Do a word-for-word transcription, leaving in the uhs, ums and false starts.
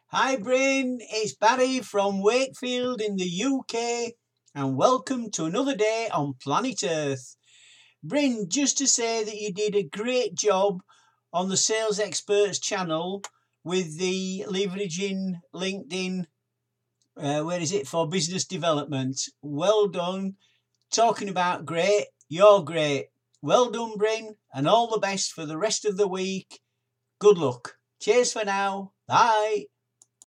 Hi Bryn, it's Barry from Wakefield in the U K and welcome to another day on planet Earth. Bryn, just to say that you did a great job on the Sales Experts channel with the leveraging LinkedIn, uh, where is it, for business development. Well done. Talking about great, you're great. Well done Bryn, and all the best for the rest of the week. Good luck. Cheers for now. Bye.